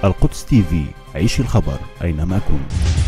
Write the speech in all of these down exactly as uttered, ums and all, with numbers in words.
القدس تي في، عيش الخبر أينما كنت.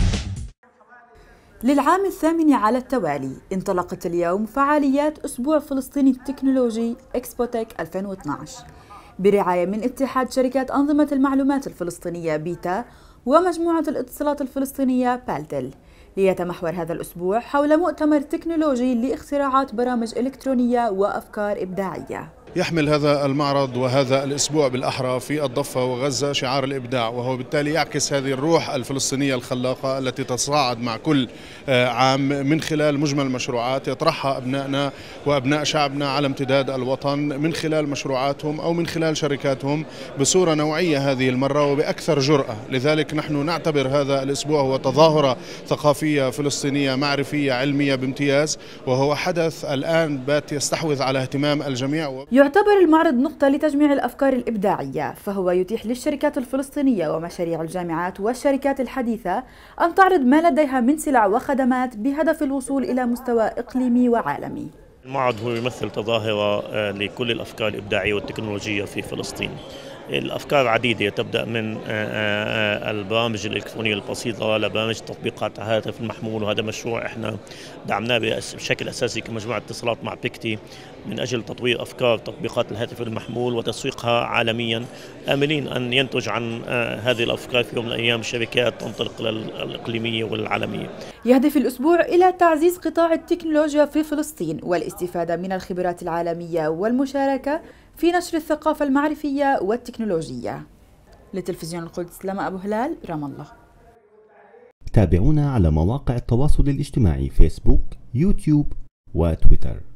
للعام الثامن على التوالي انطلقت اليوم فعاليات أسبوع فلسطيني التكنولوجي إكسبوتك ألفين واثناشر برعاية من اتحاد شركات أنظمة المعلومات الفلسطينية بيتا ومجموعة الاتصالات الفلسطينية بالتل، ليتمحور هذا الأسبوع حول مؤتمر تكنولوجي لاختراعات برامج إلكترونية وأفكار إبداعية. يحمل هذا المعرض وهذا الأسبوع بالأحرى في الضفة وغزة شعار الإبداع، وهو بالتالي يعكس هذه الروح الفلسطينية الخلاقة التي تصاعد مع كل عام من خلال مجمل مشروعات يطرحها أبنائنا وأبناء شعبنا على امتداد الوطن من خلال مشروعاتهم أو من خلال شركاتهم بصورة نوعية هذه المرة وبأكثر جرأة. لذلك نحن نعتبر هذا الأسبوع هو تظاهرة ثقافية فلسطينية معرفية علمية بامتياز، وهو حدث الآن بات يستحوذ على اهتمام الجميع. يعتبر المعرض نقطة لتجميع الأفكار الإبداعية، فهو يتيح للشركات الفلسطينية ومشاريع الجامعات والشركات الحديثة أن تعرض ما لديها من سلع وخدمات بهدف الوصول إلى مستوى إقليمي وعالمي. المعرض هو يمثل تظاهرة لكل الأفكار الإبداعية والتكنولوجية في فلسطين. الأفكار عديدة، تبدأ من البرامج الإلكترونية البسيطة لبرامج تطبيقات على الهاتف المحمول، وهذا مشروع احنا دعمناه بشكل أساسي كمجموعة اتصالات مع بيكتي من أجل تطوير أفكار تطبيقات الهاتف المحمول وتسويقها عالميا، آملين أن ينتج عن هذه الأفكار في يوم من الأيام شركات تنطلق للإقليمية والعالمية. يهدف الأسبوع إلى تعزيز قطاع التكنولوجيا في فلسطين والاستفادة من الخبرات العالمية والمشاركة في نشر الثقافة المعرفية والتكنولوجية. لتلفزيون القدس، لما أبو هلال، رام الله. تابعونا على مواقع التواصل الاجتماعي فيسبوك، يوتيوب وتويتر.